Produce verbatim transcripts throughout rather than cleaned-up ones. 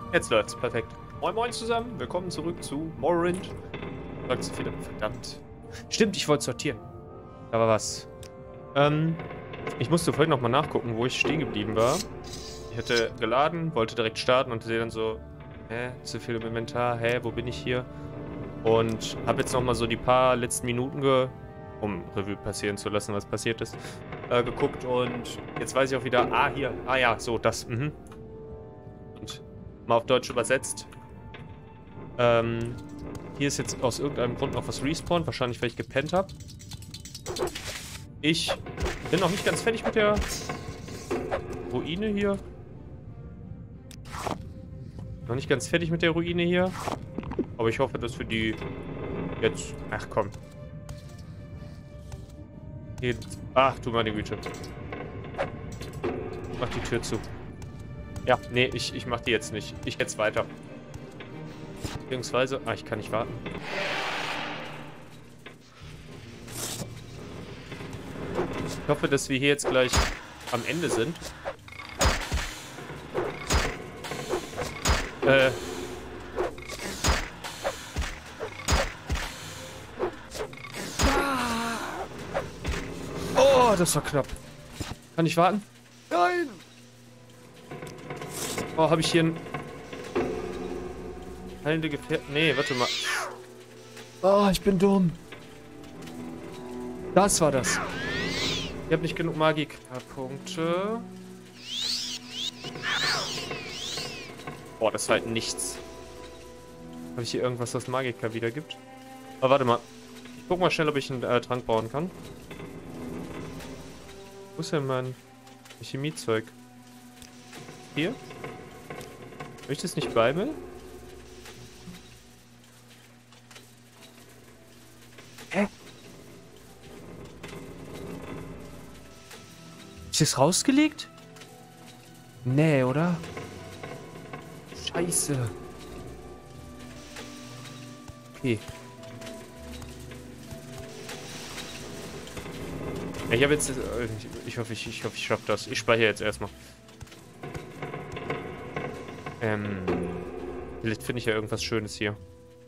Jetzt läuft's, perfekt. Moin Moin zusammen, willkommen zurück zu Morrowind. Sagt so viele, verdammt. Stimmt, ich wollte sortieren. Da war was. Ähm, ich musste vorhin nochmal nachgucken, wo ich stehen geblieben war. Ich hatte geladen, wollte direkt starten und sehe dann so, hä, zu viel im Inventar, hä, wo bin ich hier? Und habe jetzt nochmal so die paar letzten Minuten, ge um Revue passieren zu lassen, was passiert ist, äh, geguckt und jetzt weiß ich auch wieder, ah, hier, ah ja, so, das, mhm. Und mal auf Deutsch übersetzt. Ähm, hier ist jetzt aus irgendeinem Grund noch was respawned, wahrscheinlich weil ich gepennt habe. Ich bin noch nicht ganz fertig mit der Ruine hier. Noch nicht ganz fertig mit der Ruine hier. Aber ich hoffe, dass wir die jetzt... Ach komm. Jetzt, ach du meine Güte. Mach die Tür zu. Ja, nee, ich, ich mach die jetzt nicht. Ich jetzt weiter. Beziehungsweise... Ah, ich kann nicht warten. Ich hoffe, dass wir hier jetzt gleich am Ende sind. Äh... Oh, das war knapp. Kann ich warten? Nein! Oh, habe ich hier ein... Heilende Gefähr... Nee, warte mal. Oh, ich bin dumm. Das war das. Ich habe nicht genug Magik-Punkte. Boah, das war halt nichts. Habe ich hier irgendwas, was Magika wiedergibt? Aber warte mal. Ich guck mal schnell, ob ich einen äh, Trank bauen kann. Wo ist denn mein Chemiezeug? Hier? Habe ich das nicht bei mir? Hä? Ist das rausgelegt? Nee, oder? Scheiße. Okay. Ich habe jetzt... Ich hoffe, ich, ich hoffe, ich schaffe das. Ich speichere jetzt erstmal. Ähm... Vielleicht finde ich ja irgendwas Schönes hier.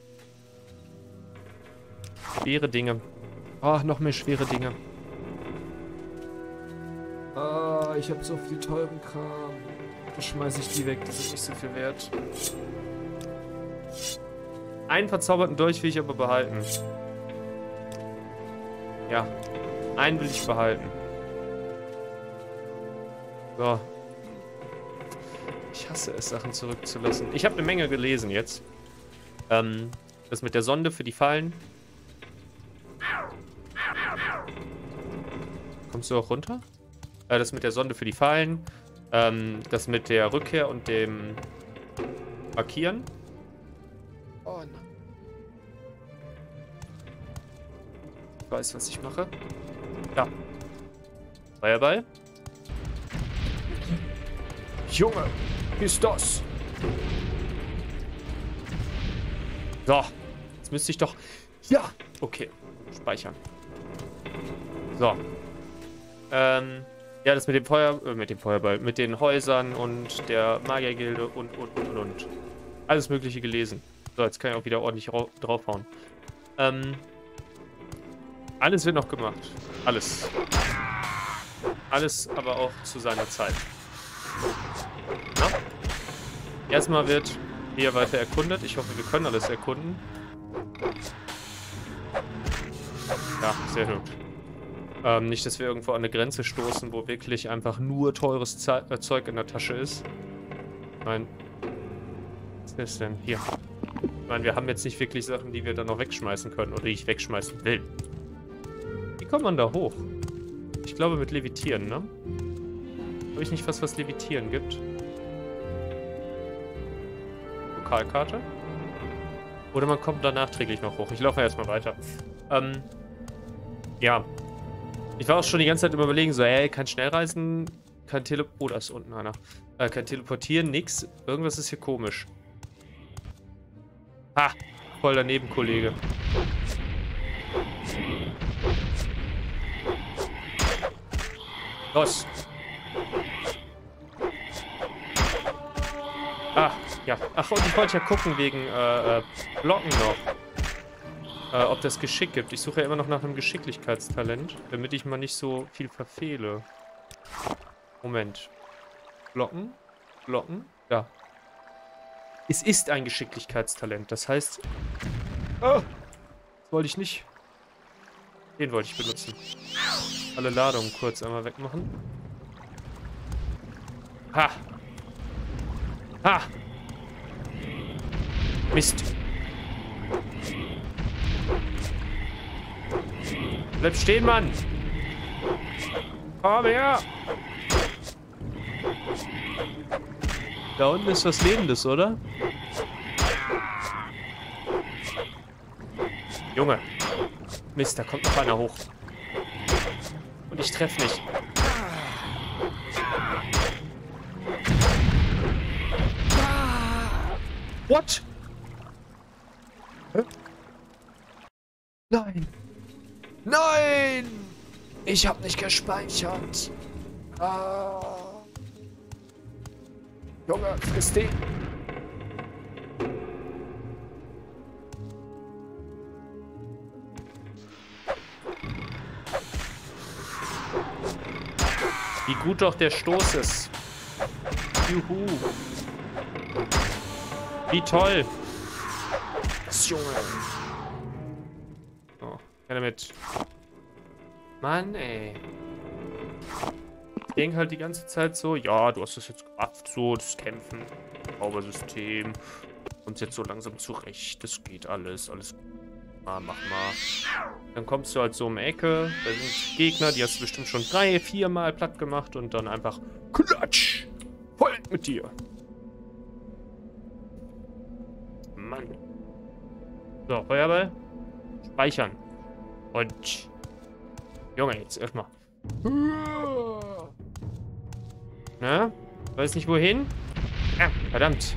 Schwere Dinge. Oh, noch mehr schwere Dinge. Ah, ich habe so viel teuren Kram. Da schmeiße ich die weg. Das ist nicht so viel wert. Einen verzauberten Dolch will ich aber behalten. Ja. Einen will ich behalten. So. Ich hasse es, Sachen zurückzulassen. Ich habe eine Menge gelesen jetzt. Ähm, das mit der Sonde für die Fallen. Kommst du auch runter? Äh, das mit der Sonde für die Fallen. Ähm, das mit der Rückkehr und dem Markieren. Oh nein. Ich weiß, was ich mache. Ja. Feuerball. Junge, wie ist das? So. Jetzt müsste ich doch... Ja. Okay. Speichern. So. Ähm... Ja, das mit dem Feuer... Äh, mit dem Feuerball. Mit den Häusern und der Magiergilde und, und, und, und. Alles Mögliche gelesen. So, jetzt kann ich auch wieder ordentlich draufhauen. Ähm... Alles wird noch gemacht. Alles. Alles aber auch zu seiner Zeit. Na? Erstmal wird hier weiter erkundet. Ich hoffe, wir können alles erkunden. Ja, sehr gut. Ähm, nicht, dass wir irgendwo an eine Grenze stoßen, wo wirklich einfach nur teures Ze äh, Zeug in der Tasche ist. Nein. Was ist das denn? Hier. Ich meine, wir haben jetzt nicht wirklich Sachen, die wir dann noch wegschmeißen können oder die ich wegschmeißen will. Wie kommt man da hoch? Ich glaube mit Levitieren, ne? Habe ich nicht was, was Levitieren gibt? Lokalkarte? Oder man kommt da nachträglich noch hoch. Ich laufe erstmal weiter. Ähm, ja. Ich war auch schon die ganze Zeit im Überlegen, so, ey, kein Schnellreisen, kein Tele... Oh, da ist unten einer. Äh, kein Teleportieren, nix. Irgendwas ist hier komisch. Ha! Voll daneben, Kollege. Los! Ah, Ja. Ach, und ich wollte ja gucken wegen äh, äh, Blocken noch. Äh, ob das Geschick gibt. Ich suche ja immer noch nach einem Geschicklichkeitstalent, damit ich mal nicht so viel verfehle. Moment. Blocken? Blocken? Ja. Es ist ein Geschicklichkeitstalent. Das heißt... Oh, das wollte ich nicht. Den wollte ich benutzen. Alle Ladungen kurz einmal wegmachen. Ha! Ha! Mist! Bleib stehen, Mann! Komm her! Da unten ist was Lebendes, oder? Junge! Mist, da kommt noch einer hoch. Und ich treffe nicht. What? Hä? Nein! Nein! Ich habe nicht gespeichert. Ah. Junge, friss den. Wie gut doch der Stoß ist. Juhu. Wie toll. Das Junge. Oh, keine mit. Mann, ey. Ich denke halt die ganze Zeit so, ja, du hast das jetzt gemacht, so, das Kämpfen, Zaubersystem. Kommst jetzt so langsam zurecht, das geht alles, alles gut. Mal, mach mal. Dann kommst du halt so um die Ecke, da sind Gegner, die hast du bestimmt schon drei, vier Mal platt gemacht und dann einfach klatsch, voll mit dir. Mann. So, Feuerball. Speichern. Und... Junge, jetzt erstmal. Na? Weiß nicht wohin? Ah, verdammt.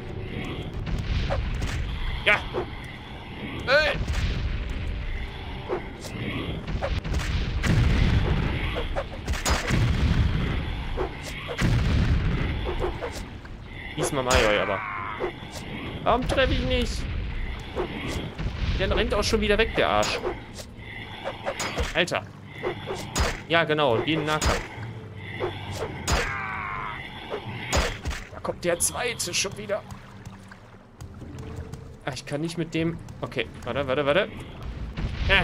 Ja! Hey! Diesmal Major, aber. Warum treffe ich nicht? Der rennt auch schon wieder weg, der Arsch. Alter. Ja, genau, den Nahkampf. Da kommt der zweite schon wieder. Ach, ich kann nicht mit dem... Okay, warte, warte, warte. Ah.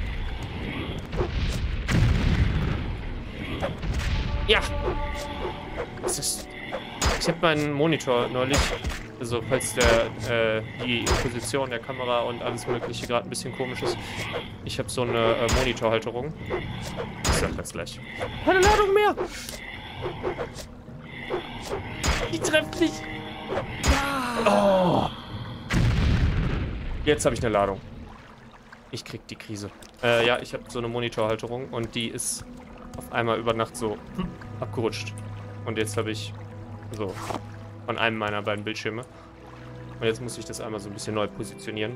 Ja. Was ist... Ich habe meinen Monitor neulich... Also, falls der, äh, die Position der Kamera und alles mögliche gerade ein bisschen komisch ist. Ich habe so eine äh, Monitorhalterung. Ich sag das gleich. Keine Ladung mehr! Die trefft nicht! Oh! Jetzt habe ich eine Ladung. Ich krieg die Krise. Äh, ja, ich habe so eine Monitorhalterung und die ist auf einmal über Nacht so abgerutscht. Und jetzt habe ich so... von einem meiner beiden Bildschirme. Und jetzt muss ich das einmal so ein bisschen neu positionieren.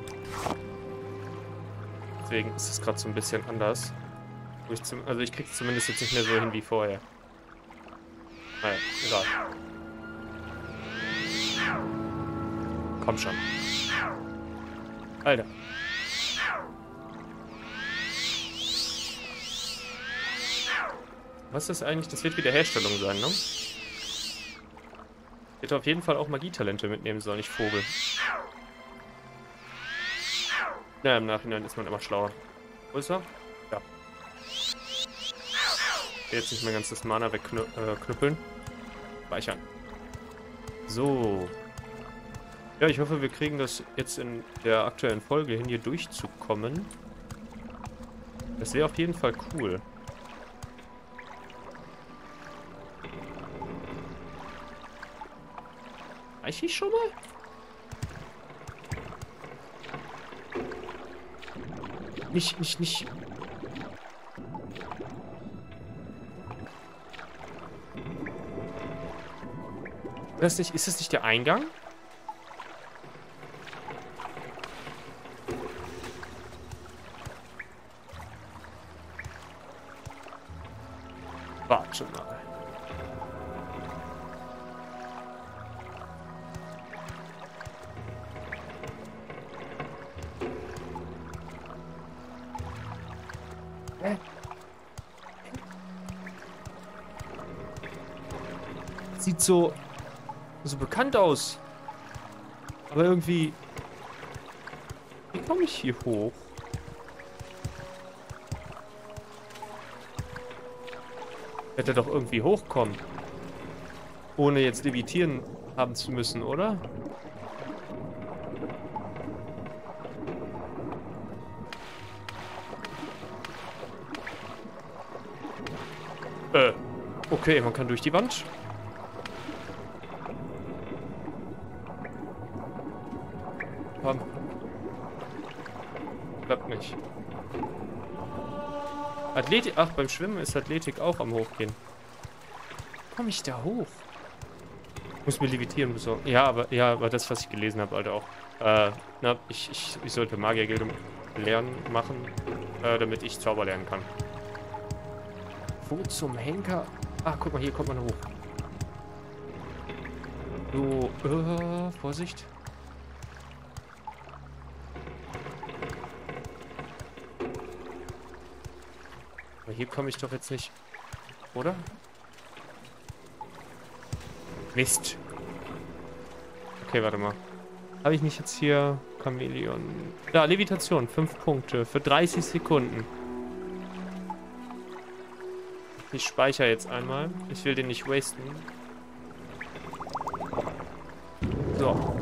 Deswegen ist es gerade so ein bisschen anders. Ich zum, also ich kriege es zumindest jetzt nicht mehr so hin wie vorher. Naja, egal. Komm schon. Alter. Was ist das eigentlich? Das wird Wiederherstellung sein, ne? Ich hätte auf jeden Fall auch Magietalente mitnehmen sollen, nicht Vogel. Na, im Nachhinein ist man immer schlauer. Wo ist er? Ja. Ich will jetzt nicht mehr ganz das Mana wegknüppeln. Speichern. So. Ja, ich hoffe, wir kriegen das jetzt in der aktuellen Folge hin, hier durchzukommen. Das wäre auf jeden Fall cool. Reiche ich schon mal? Nicht, nicht, nicht. Das nicht, ist das nicht der Eingang? Warte mal. sieht so, so bekannt aus. Aber irgendwie... Wie komme ich hier hoch? Hätte doch irgendwie hochkommen. Ohne jetzt levitieren haben zu müssen, oder? Äh, okay, man kann durch die Wand. Komm. Klappt nicht. Athletik. Ach, beim Schwimmen ist Athletik auch am Hochgehen. Komm ich da hoch? Muss mir Levitieren besorgen. Ja, aber ja, aber das, was ich gelesen habe, Alter, auch. Äh, na, ich, ich, ich sollte Magiergilde lernen, machen, äh, damit ich Zauber lernen kann. Wo zum Henker? Ach, guck mal, hier kommt man hoch. So, äh, Vorsicht. Aber hier komme ich doch jetzt nicht, oder? Mist. Okay, warte mal. Habe ich nicht jetzt hier Chamäleon? Ja, Levitation, fünf Punkte für dreißig Sekunden. Ich speichere jetzt einmal. Ich will den nicht wasten. So.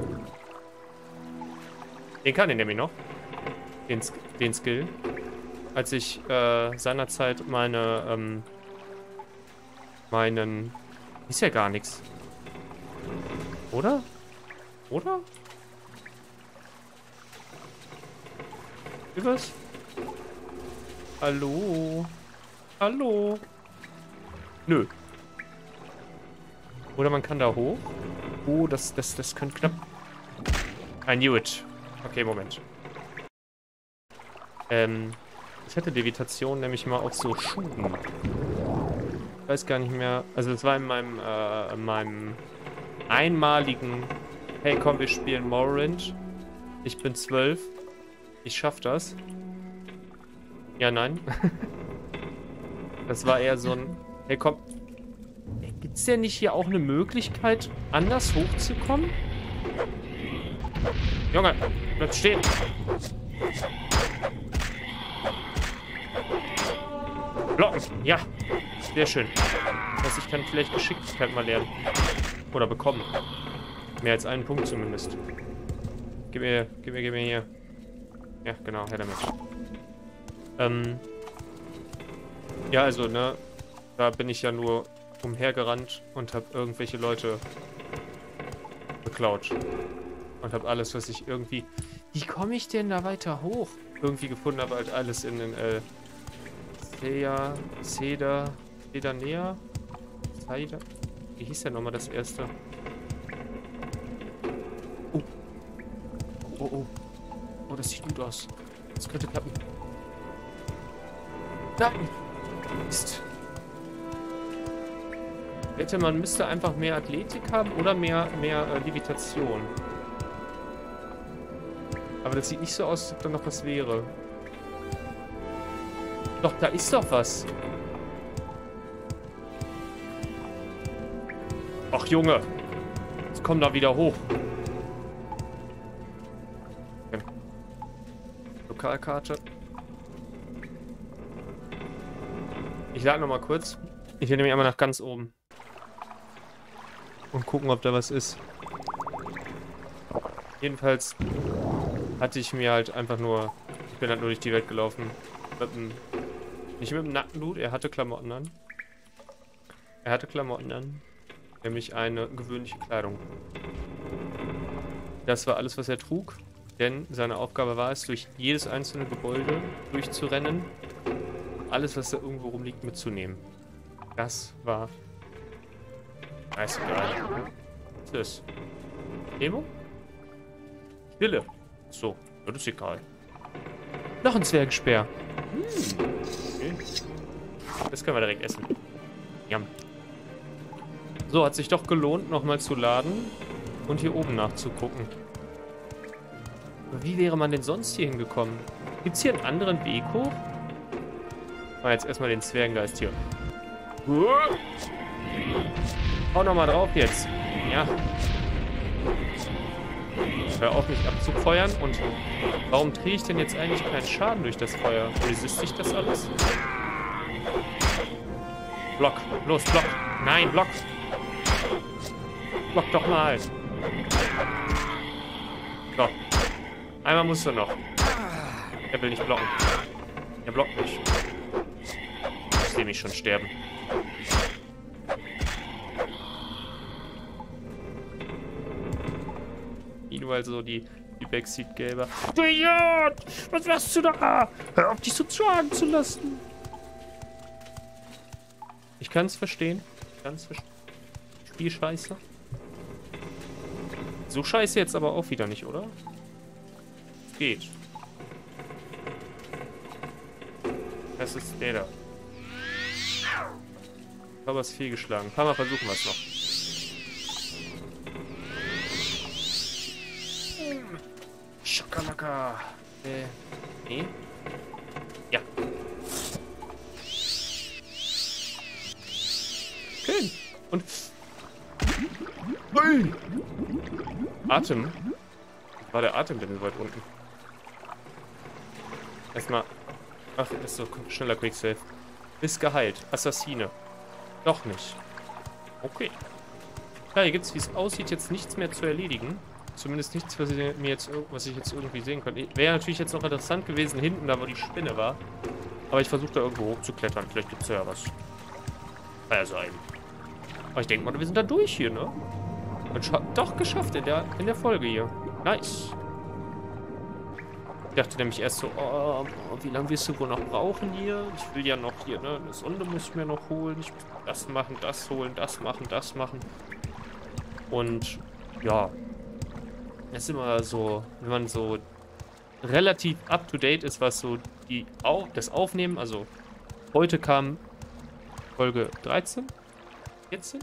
Den kann ich nämlich noch. Den, den Skill. Als ich äh, seinerzeit meine, ähm, meinen... Ist ja gar nichts. Oder? Oder? Wie was? Hallo? Hallo? Nö. Oder man kann da hoch. Oh, das, das, das könnte knapp... I knew it. Okay, Moment. Ähm, ich hatte Levitation nämlich mal auf so Schuhen. Ich weiß gar nicht mehr. Also es war in meinem, äh, in meinem einmaligen... Hey, komm, wir spielen Morrowind. Ich bin zwölf. Ich schaff das. Ja, nein. Das war eher so ein... Hey, komm. Gibt's denn nicht hier auch eine Möglichkeit, anders hochzukommen? Junge, bleib stehen. Blocken, ja. Sehr schön. Das heißt, ich kann vielleicht Geschicklichkeit mal lernen. Oder bekommen. Mehr als einen Punkt zumindest. Gib mir, gib mir, gib mir hier. Ja, genau, her damit. Ähm. Ja, also, ne. Da bin ich ja nur umhergerannt und habe irgendwelche Leute beklaut. Und habe alles, was ich irgendwie... Wie komme ich denn da weiter hoch? Irgendwie gefunden, aber halt alles in den, äh... Thea... Cedar... Cedar näher? Cedar... Wie hieß denn nochmal das erste? Oh. Oh, oh. Oh, das sieht gut aus. Das könnte klappen. Nein! Mist. Hätte man müsste einfach mehr Athletik haben oder mehr, mehr äh, Levitation. Aber das sieht nicht so aus, als ob da noch was wäre. Doch, da ist doch was. Ach, Junge. Jetzt komm da wieder hoch. Okay. Lokalkarte. Ich lade noch mal kurz. Ich will nämlich einmal nach ganz oben. Und gucken, ob da was ist. Jedenfalls hatte ich mir halt einfach nur... Ich bin halt nur durch die Welt gelaufen. Mit dem, nicht mit dem Nackenblut, er hatte Klamotten an. Er hatte Klamotten an. Nämlich eine gewöhnliche Kleidung. Das war alles, was er trug. Denn seine Aufgabe war es, durch jedes einzelne Gebäude durchzurennen. Alles, was da irgendwo rumliegt, mitzunehmen. Das war... Scheißegal. Was ist das? Demo? Stille. So, das ist egal. Noch ein Zwergspeer. Hm. Okay. Das können wir direkt essen. Jam. So, hat sich doch gelohnt, nochmal zu laden und hier oben nachzugucken. Aber wie wäre man denn sonst hier hingekommen? Gibt es hier einen anderen Weg hoch? Mal jetzt erstmal den Zwergengeist hier. Hau nochmal drauf jetzt. Ja. Hör auf, mich abzufeuern. Und warum kriege ich denn jetzt eigentlich keinen Schaden durch das Feuer? Resiste ich das alles? Block. Los, Block. Nein, Block. Block doch mal. So. Einmal musst du noch. Er will nicht blocken. Er blockt nicht. Ich sehe mich schon sterben. Nur so die, die Backseat-Gelber. Du Idiot! Was machst du da? Hör auf, dich so schlagen zu lassen. Ich kann es verstehen. Ich kann es verstehen. Spiel scheiße. So scheiße jetzt aber auch wieder nicht, oder? Geht. Das ist der da. Aber es ist fehlgeschlagen. Ein paar Mal versuchen wir es noch. Schakalaka. Äh, nee. Ja. Okay. Und... Ui. Atem. War der Atem denn so weit unten? Erstmal... Ach, das ist so schneller Quicksave. Ist geheilt. Assassine. Doch nicht. Okay. Ja, hier gibt es, wie es aussieht, jetzt nichts mehr zu erledigen. Zumindest nichts, was ich, mir jetzt, was ich jetzt irgendwie sehen konnte. Wäre natürlich jetzt noch interessant gewesen, hinten, da wo die Spinne war. Aber ich versuche da irgendwo hochzuklettern. Vielleicht gibt es ja was. Kann ja sein. Aber ich denke mal, wir sind da durch hier, ne? Und doch geschafft in der, in der Folge hier. Nice. Ich dachte nämlich erst so, oh, wie lange wirst du wohl noch brauchen hier? Ich will ja noch hier, ne? Eine Sonde muss ich mir noch holen. Ich muss das machen, das holen, das machen, das machen. Und ja. Das ist immer so, wenn man so relativ up-to-date ist, was so die Au das Aufnehmen, also heute kam Folge dreizehn, vierzehn?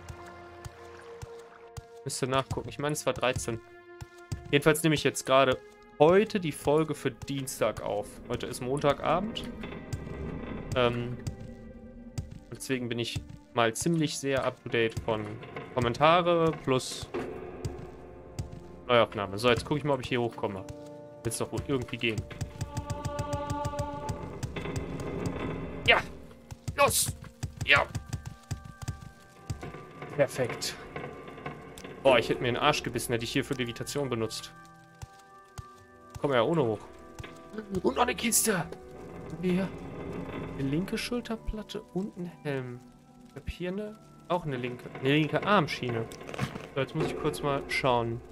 Müsste nachgucken, ich meine es war dreizehn. Jedenfalls nehme ich jetzt gerade heute die Folge für Dienstag auf. Heute ist Montagabend. Ähm, deswegen bin ich mal ziemlich sehr up-to-date von Kommentare plus... Neuaufnahme. So, jetzt gucke ich mal, ob ich hier hochkomme. Wird es doch wohl irgendwie gehen. Ja! Los! Ja! Perfekt. Boah, ich hätte mir in den Arsch gebissen, hätte ich hier für Levitation benutzt. Komm ja ohne hoch. Und noch eine Kiste! Hier. Eine linke Schulterplatte und ein Helm. Ich habe hier eine... Auch eine linke... Eine linke Armschiene. So, jetzt muss ich kurz mal schauen.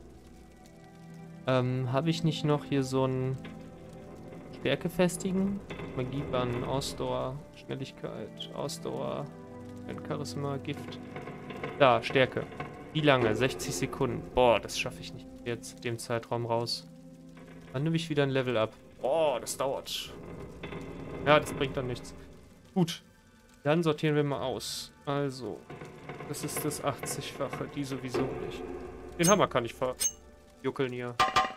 Ähm, habe ich nicht noch hier so ein Stärke festigen? Magiebann, Ausdauer, Schnelligkeit, Ausdauer, Charisma, Gift. Da, Stärke. Wie lange? sechzig Sekunden. Boah, das schaffe ich nicht jetzt dem Zeitraum raus. Dann nehme ich wieder ein Level ab. Boah, das dauert. Ja, das bringt dann nichts. Gut. Dann sortieren wir mal aus. Also, das ist das achtzig-fache. Die sowieso nicht. Den Hammer kann ich verjuckeln hier.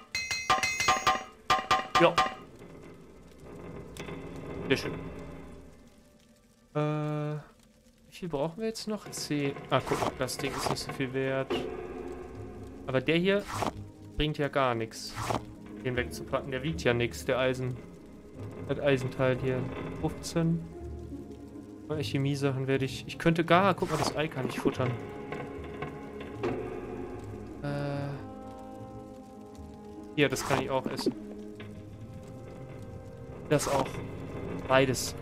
Ja. Sehr schön. Äh, wie viel brauchen wir jetzt noch? zehn. Ah, guck mal, das Ding ist nicht so viel wert. Aber der hier bringt ja gar nichts. Den wegzupacken, der wiegt ja nichts, der Eisen. Das Eisenteil hier. fünfzehn. Chemie-Sachen werde ich... Ich könnte gar... Guck mal, das Ei kann ich futtern. Äh... Hier, das kann ich auch essen. Das auch. Beides.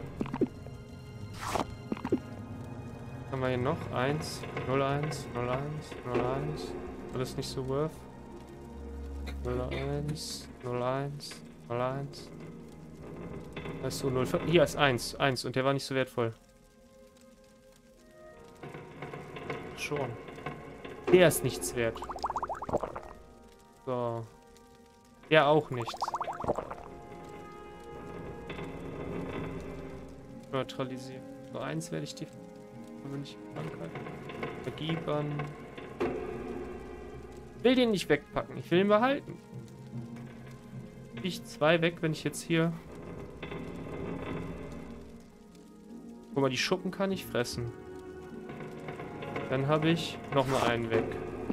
Was haben wir hier noch? eins, null eins, null eins, null eins. Alles nicht so worth. null eins, null eins, null eins. Weißt du, null vier. Hier ist eins, eins und der war nicht so wertvoll. Schon. Der ist nichts wert. So. Der auch nichts. Neutralisieren. So, eins werde ich die... Aber nicht angreifen. Magiebann. Ich will den nicht wegpacken. Ich will ihn behalten. Ich zwei weg, wenn ich jetzt hier... Guck mal, die Schuppen kann ich fressen. Dann habe ich nochmal einen weg.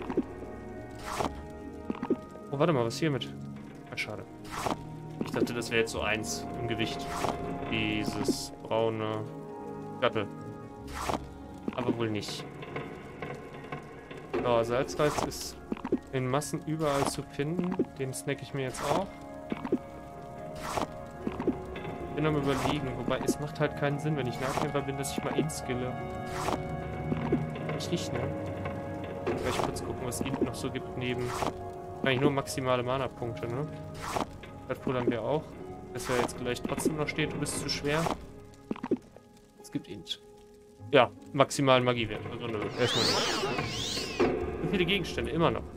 Oh, warte mal, was hier mit? Ach, schade. Ich dachte, das wäre jetzt so eins im Gewicht. Dieses braune Gattel. Aber wohl nicht. So, Salzreis ist in Massen überall zu finden. Den snack ich mir jetzt auch. Bin am Überlegen, wobei es macht halt keinen Sinn, wenn ich Nahkämpfer bin, dass ich mal inskille. Ich nicht, ne? Gleich kurz gucken, was es noch so gibt neben. Eigentlich nur maximale Mana-Punkte, ne? Deadpool haben wir auch. Dass er jetzt gleich trotzdem noch steht, du bist zu schwer. Es gibt Int. Ja, maximalen Magiewert. Also nö, erstmal nicht. So viele Gegenstände, immer noch.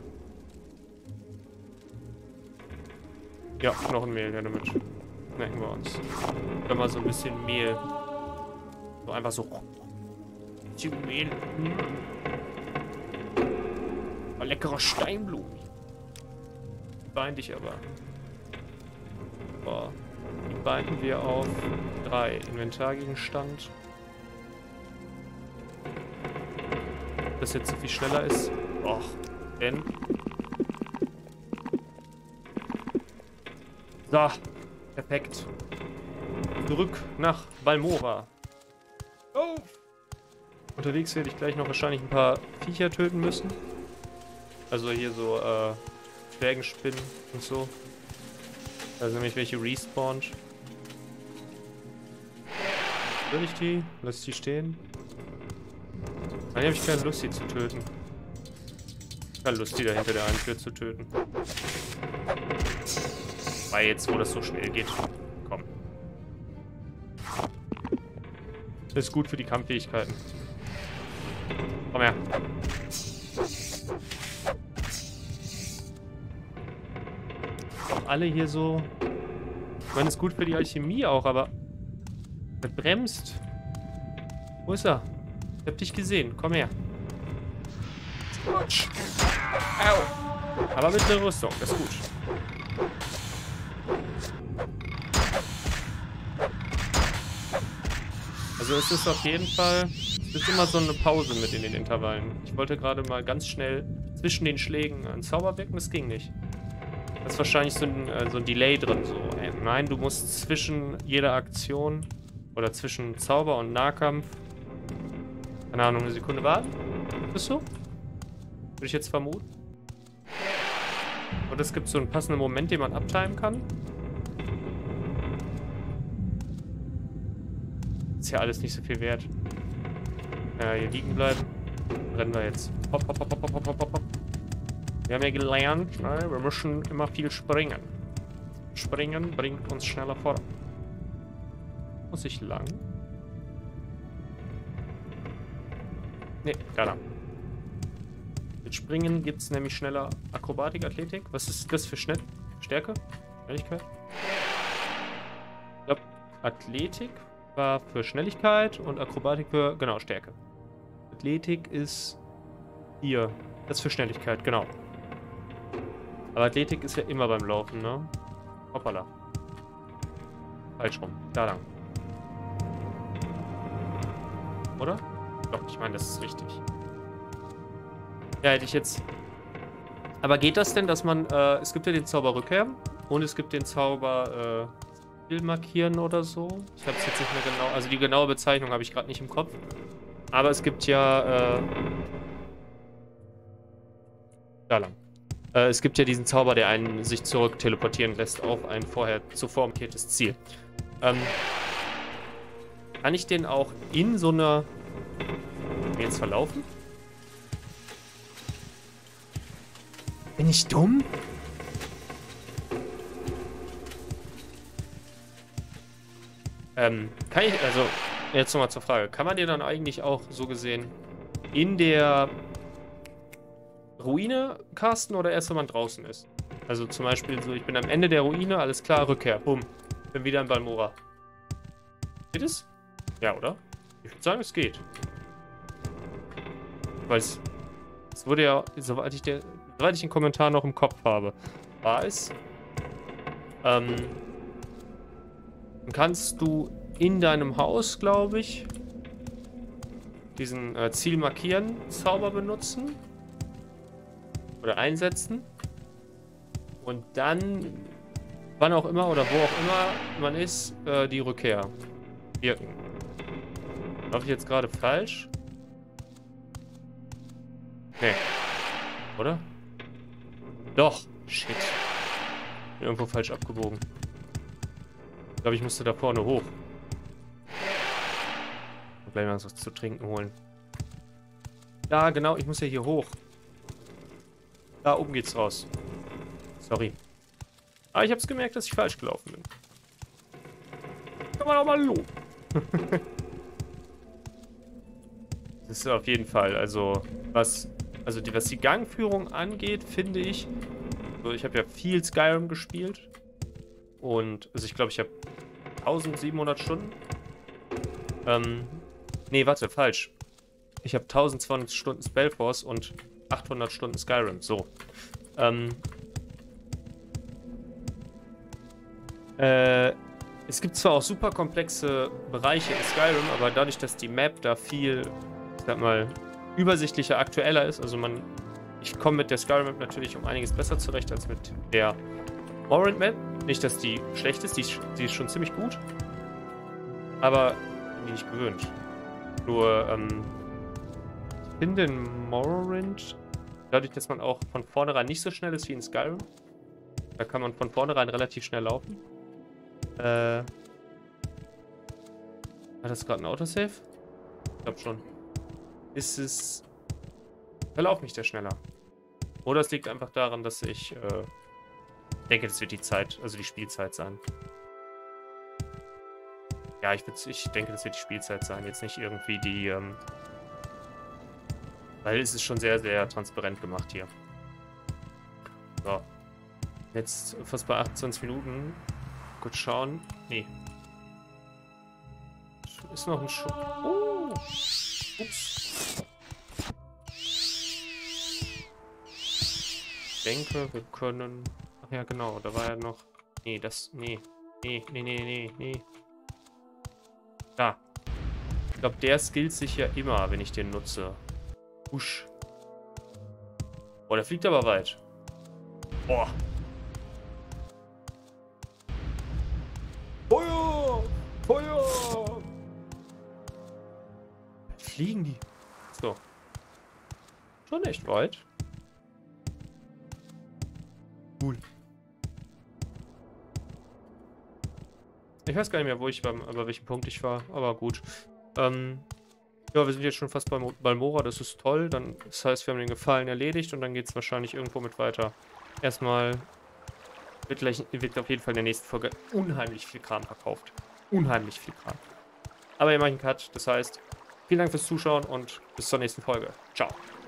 Ja, Knochenmehl, ja damit. Merken wir uns. Dann mal so ein bisschen Mehl. So einfach so. Mehl. Hm. Oh, leckerer Steinblumen. Bein dich aber. So. Die binden wir auf drei. Inventargegenstand. Das jetzt so viel schneller ist. Och, denn. So. Perfekt. Zurück nach Balmora. Oh. Unterwegs werde ich gleich noch wahrscheinlich ein paar Viecher töten müssen. Also hier so, äh, Zwergenspinnen und so. Also nämlich welche respawnt. Will ich die? Lass ich die stehen? Eigentlich habe ich keine Lust, die zu töten. Keine Lust, die da hinter der einen Tür zu töten. Weil jetzt, wo das so schnell geht. Komm. Das ist gut für die Kampffähigkeiten. Komm her. Auch alle hier so. Ich meine, ist gut für die Alchemie auch, aber. Das bremst. Wo ist er? Ich hab dich gesehen. Komm her. Au. Aber mit der Rüstung. Das ist gut. Also es ist auf jeden Fall, es ist immer so eine Pause mit in den Intervallen. Ich wollte gerade mal ganz schnell zwischen den Schlägen einen Zauber wirken, das ging nicht. Da ist wahrscheinlich so ein, äh, so ein Delay drin. So. Äh, nein, du musst zwischen jeder Aktion oder zwischen Zauber und Nahkampf, keine Ahnung, eine Sekunde warten. Ist so? Würde ich jetzt vermuten. Und es gibt so einen passenden Moment, den man uptimen kann. Ist ja alles nicht so viel wert. Ja, hier liegen bleiben. Rennen wir jetzt. Hopp, hopp, hopp, hopp, hopp, hopp, hopp. Wir haben ja gelernt, ne? Wir müssen immer viel springen. Springen bringt uns schneller vor. Muss ich lang? Ne, da lang. Mit Springen gibt es nämlich schneller Akrobatik, Athletik. Was ist das für Schnell? Stärke? Schnelligkeit? Ich glaube, Athletik war für Schnelligkeit und Akrobatik für, genau, Stärke. Athletik ist hier. Das ist für Schnelligkeit, genau. Aber Athletik ist ja immer beim Laufen, ne? Hoppala. Falsch rum. Da lang. Oder? Doch, ich meine, das ist richtig. Ja, hätte ich jetzt... Aber geht das denn, dass man... Äh, es gibt ja den Zauber Rückkehr und es gibt den Zauber... Äh, markieren oder so. Ich habe es jetzt nicht mehr genau... Also die genaue Bezeichnung habe ich gerade nicht im Kopf. Aber es gibt ja... Äh, da lang. Äh, es gibt ja diesen Zauber, der einen sich zurück teleportieren lässt auf ein vorher zuvor markiertes Ziel. Ähm, kann ich den auch in so einer... Mir jetzt verlaufen? Bin ich dumm? Ähm, kann ich, also, jetzt nochmal zur Frage. Kann man den dann eigentlich auch, so gesehen, in der Ruine casten oder erst, wenn man draußen ist? Also zum Beispiel so, ich bin am Ende der Ruine, alles klar, Rückkehr, bumm. Bin wieder in Balmora. Geht es? Ja, oder? Ich würde sagen, es geht. Weil es, es wurde ja, soweit ich, der, soweit ich den Kommentar noch im Kopf habe, war es, ähm, kannst du in deinem Haus, glaube ich, diesen äh, Ziel markieren Zauber benutzen. Oder einsetzen. Und dann, wann auch immer oder wo auch immer man ist, äh, die Rückkehr wirken. Laufe ich jetzt gerade falsch? Nee. Oder? Doch. Shit. Bin irgendwo falsch abgebogen. Ich glaube, ich musste da vorne hoch. Und gleich mal was zu trinken holen. Ja, genau, ich muss ja hier hoch. Da oben geht's raus. Sorry. Aber ich hab's gemerkt, dass ich falsch gelaufen bin. Kann man auch mal loben. Das ist auf jeden Fall, also was, also die, was die Gangführung angeht, finde ich, also ich habe ja viel Skyrim gespielt und, also ich glaube, ich habe tausendsiebenhundert Stunden. Ähm, nee, warte, falsch. Ich habe tausendzweihundert Stunden Spellforce und achthundert Stunden Skyrim, so. Ähm, äh, es gibt zwar auch super komplexe Bereiche in Skyrim, aber dadurch, dass die Map da viel, ich sag mal, übersichtlicher, aktueller ist, also man, ich komme mit der Skyrim Map natürlich um einiges besser zurecht als mit der Morrowind Map. Nicht, dass die schlecht ist, die, die ist schon ziemlich gut, aber bin ich nicht gewöhnt. Nur, ähm, ich finde in Morrowind, dadurch, dass man auch von vornherein nicht so schnell ist wie in Skyrim, da kann man von vornherein relativ schnell laufen. Äh, war das gerade ein Autosave? Ich glaube schon. Ist es... Verlauf mich der schneller. Oder es liegt einfach daran, dass ich äh, denke, das wird die Zeit, also die Spielzeit sein. Ja, ich, ich denke, das wird die Spielzeit sein. Jetzt nicht irgendwie die... Ähm, weil es ist schon sehr, sehr transparent gemacht hier. So. Jetzt fast bei achtundzwanzig Minuten. Gut schauen. Nee. Ist noch ein Schuh. Oh! Ups. Ich denke, wir können... Ach ja, genau. Da war ja noch... Nee, das... Nee. Nee, nee, nee, nee, nee. Da. Ich glaube, der skillt sich ja immer, wenn ich den nutze. Husch. Boah, der fliegt aber weit. Boah. Feuer! Feuer! Fliegen die? So. Schon echt weit. Cool. Ich weiß gar nicht mehr, wo ich beim, aber welchen Punkt ich war, aber gut. Ähm, ja, wir sind jetzt schon fast bei Balmora, das ist toll. Dann, das heißt, wir haben den Gefallen erledigt und dann geht es wahrscheinlich irgendwo mit weiter. Erstmal wird, gleich, wird auf jeden Fall in der nächsten Folge unheimlich viel Kram verkauft. Unheimlich viel Kram. Aber ihr macht einen Cut, das heißt, vielen Dank fürs Zuschauen und bis zur nächsten Folge. Ciao.